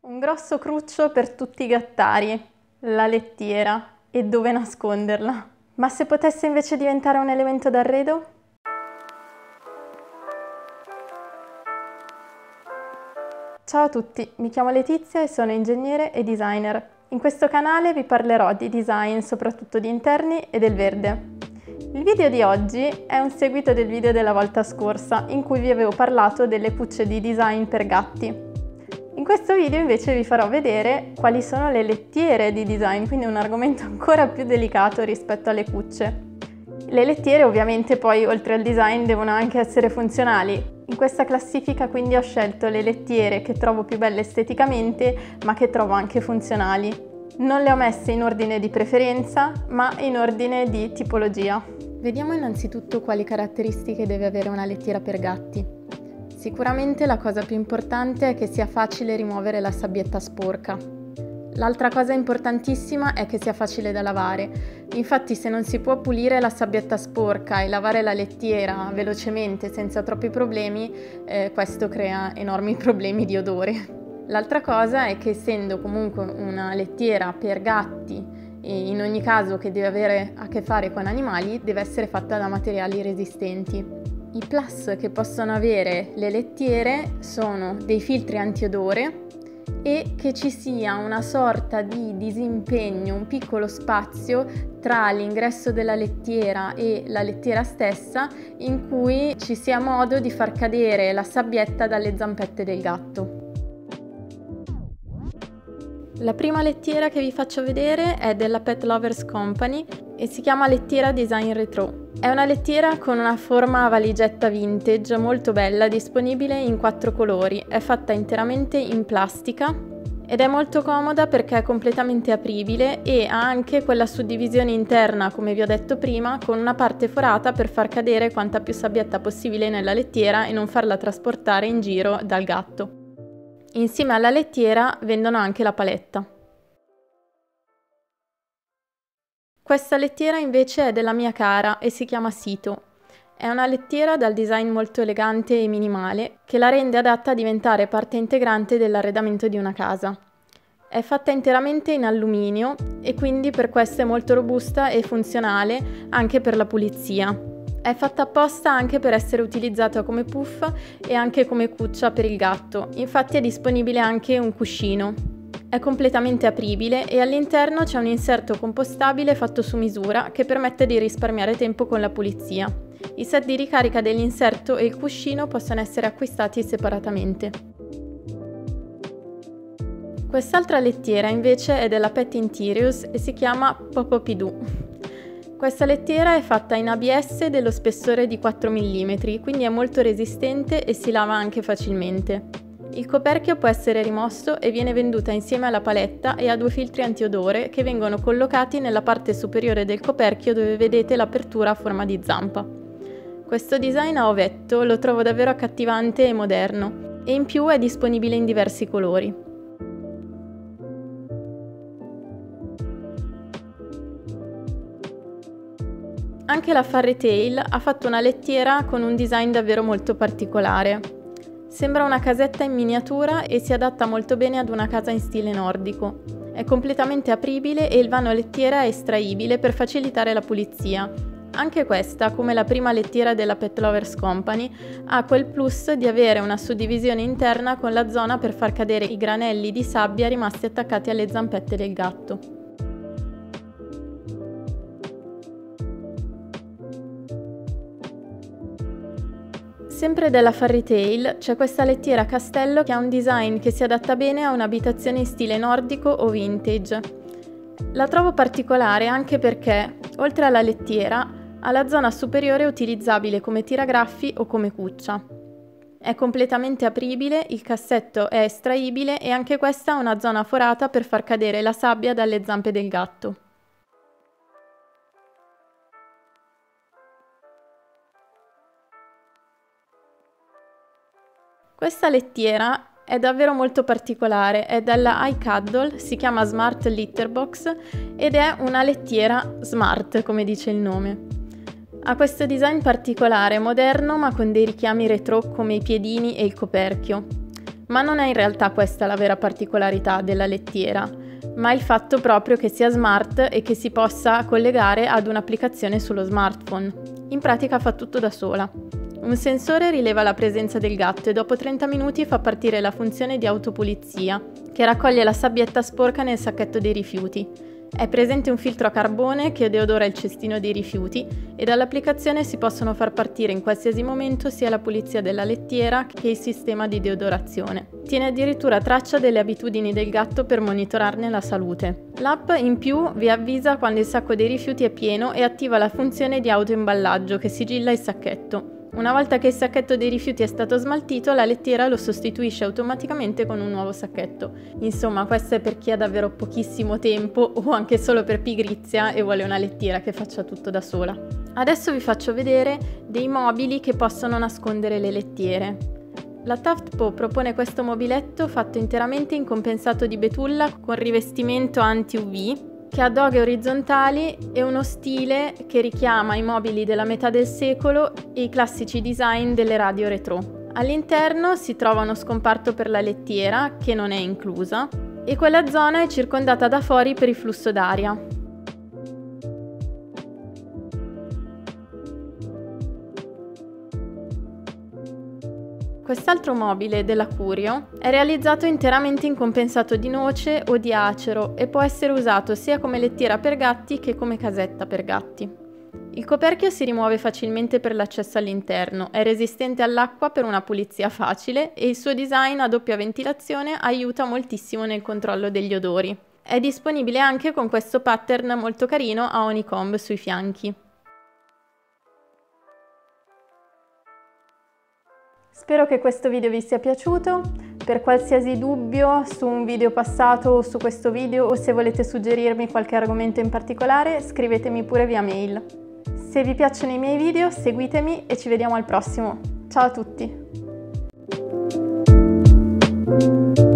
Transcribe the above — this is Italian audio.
Un grosso cruccio per tutti i gattari, la lettiera e dove nasconderla. Ma se potesse invece diventare un elemento d'arredo? Ciao a tutti, mi chiamo Letizia e sono ingegnere e designer. In questo canale vi parlerò di design, soprattutto di interni e del verde. Il video di oggi è un seguito del video della volta scorsa, in cui vi avevo parlato delle cucce di design per gatti. In questo video invece vi farò vedere quali sono le lettiere di design, quindi un argomento ancora più delicato rispetto alle cucce. Le lettiere ovviamente poi oltre al design devono anche essere funzionali. In questa classifica quindi ho scelto le lettiere che trovo più belle esteticamente ma che trovo anche funzionali. Non le ho messe in ordine di preferenza ma in ordine di tipologia. Vediamo innanzitutto quali caratteristiche deve avere una lettiera per gatti. Sicuramente la cosa più importante è che sia facile rimuovere la sabbietta sporca. L'altra cosa importantissima è che sia facile da lavare. Infatti se non si può pulire la sabbietta sporca e lavare la lettiera velocemente senza troppi problemi, questo crea enormi problemi di odore. L'altra cosa è che essendo comunque una lettiera per gatti e in ogni caso che deve avere a che fare con animali, deve essere fatta da materiali resistenti. I plus che possono avere le lettiere sono dei filtri antiodore e che ci sia una sorta di disimpegno, un piccolo spazio tra l'ingresso della lettiera e la lettiera stessa in cui ci sia modo di far cadere la sabbietta dalle zampette del gatto. La prima lettiera che vi faccio vedere è della Pet Lovers Company e si chiama lettiera Design Retro. È una lettiera con una forma a valigetta vintage molto bella, disponibile in 4 colori. È fatta interamente in plastica ed è molto comoda perché è completamente apribile e ha anche quella suddivisione interna, come vi ho detto prima, con una parte forata per far cadere quanta più sabbietta possibile nella lettiera e non farla trasportare in giro dal gatto. Insieme alla lettiera vendono anche la paletta. Questa lettiera invece è della mia cara e si chiama Sito. È una lettiera dal design molto elegante e minimale che la rende adatta a diventare parte integrante dell'arredamento di una casa. È fatta interamente in alluminio e quindi per questo è molto robusta e funzionale anche per la pulizia. È fatta apposta anche per essere utilizzata come puff e anche come cuccia per il gatto, infatti è disponibile anche un cuscino. È completamente apribile e all'interno c'è un inserto compostabile fatto su misura che permette di risparmiare tempo con la pulizia. I set di ricarica dell'inserto e il cuscino possono essere acquistati separatamente. Quest'altra lettiera invece è della Pet Interiors e si chiama Popopidoo. Questa lettiera è fatta in ABS dello spessore di 4 mm, quindi è molto resistente e si lava anche facilmente. Il coperchio può essere rimosso e viene venduta insieme alla paletta e a 2 filtri antiodore che vengono collocati nella parte superiore del coperchio dove vedete l'apertura a forma di zampa. Questo design a ovetto lo trovo davvero accattivante e moderno e in più è disponibile in diversi colori. Anche la Fairy Tail ha fatto una lettiera con un design davvero molto particolare. Sembra una casetta in miniatura e si adatta molto bene ad una casa in stile nordico. È completamente apribile e il vano lettiera è estraibile per facilitare la pulizia. Anche questa, come la prima lettiera della Pet Lovers Company, ha quel plus di avere una suddivisione interna con la zona per far cadere i granelli di sabbia rimasti attaccati alle zampette del gatto. Sempre della Fairy Tail c'è questa lettiera a castello che ha un design che si adatta bene a un'abitazione in stile nordico o vintage. La trovo particolare anche perché, oltre alla lettiera, ha la zona superiore utilizzabile come tiragraffi o come cuccia. È completamente apribile, il cassetto è estraibile e anche questa ha una zona forata per far cadere la sabbia dalle zampe del gatto. Questa lettiera è davvero molto particolare, è della iCuddle, si chiama Smart Litter Box ed è una lettiera smart, come dice il nome. Ha questo design particolare, moderno ma con dei richiami retro come i piedini e il coperchio. Ma non è in realtà questa la vera particolarità della lettiera, ma il fatto proprio che sia smart e che si possa collegare ad un'applicazione sullo smartphone. In pratica fa tutto da sola. Un sensore rileva la presenza del gatto e dopo 30 minuti fa partire la funzione di autopulizia, che raccoglie la sabbietta sporca nel sacchetto dei rifiuti. È presente un filtro a carbone che deodora il cestino dei rifiuti e dall'applicazione si possono far partire in qualsiasi momento sia la pulizia della lettiera che il sistema di deodorazione. Tiene addirittura traccia delle abitudini del gatto per monitorarne la salute. L'app in più vi avvisa quando il sacco dei rifiuti è pieno e attiva la funzione di autoimballaggio che sigilla il sacchetto. Una volta che il sacchetto dei rifiuti è stato smaltito, la lettiera lo sostituisce automaticamente con un nuovo sacchetto. Insomma, questo è per chi ha davvero pochissimo tempo o anche solo per pigrizia e vuole una lettiera che faccia tutto da sola. Adesso vi faccio vedere dei mobili che possono nascondere le lettiere. La Taftpo propone questo mobiletto fatto interamente in compensato di betulla con rivestimento anti-UV, che ha doghe orizzontali e uno stile che richiama i mobili della metà del secolo e i classici design delle radio retro. All'interno si trova uno scomparto per la lettiera, che non è inclusa, e quella zona è circondata da fori per il flusso d'aria. Quest'altro mobile della Curio è realizzato interamente in compensato di noce o di acero e può essere usato sia come lettiera per gatti che come casetta per gatti. Il coperchio si rimuove facilmente per l'accesso all'interno, è resistente all'acqua per una pulizia facile e il suo design a doppia ventilazione aiuta moltissimo nel controllo degli odori. È disponibile anche con questo pattern molto carino a honeycomb sui fianchi. Spero che questo video vi sia piaciuto. Per qualsiasi dubbio su un video passato o su questo video o se volete suggerirmi qualche argomento in particolare, scrivetemi pure via mail. Se vi piacciono i miei video, seguitemi e ci vediamo al prossimo. Ciao a tutti!